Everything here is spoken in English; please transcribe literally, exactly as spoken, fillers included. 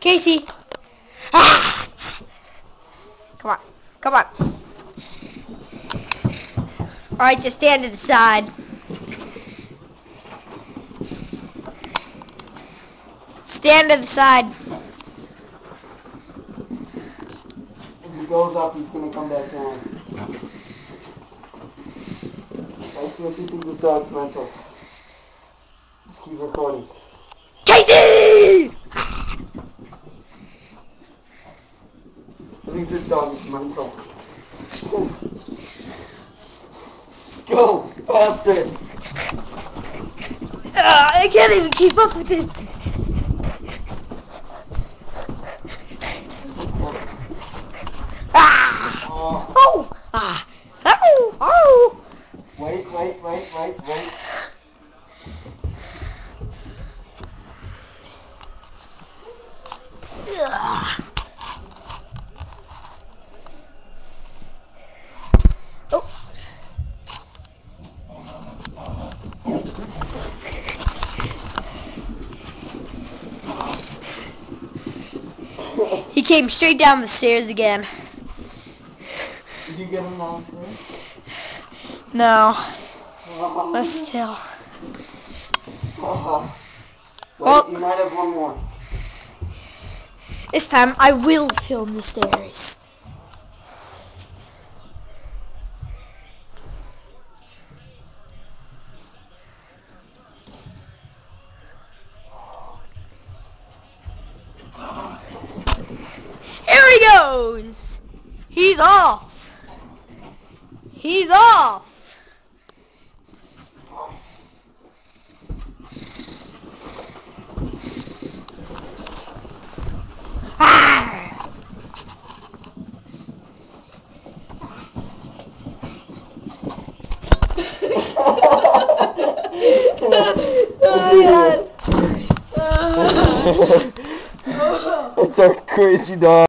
Casey! Ah! Come on. Come on. Alright, just stand to the side. Stand to the side. If he goes up, he's gonna come back down. I seriously think this dog's mental. Just keep recording. Casey! I think this dog is mental. Go! Faster! Uh, I can't even keep up with it. Ah! Oh. Oh! Ah! Oh! Oh! Wait, wait, wait, wait, wait. Ugh. Oh! He came straight down the stairs again. Did you get him downstairs? No. Uh-huh. But still. Uh-huh. Wait, Well, you might have one more. This time I will film the stairs. Here he goes! He's off! He's off! Ah! Oh, God. It's a crazy dog.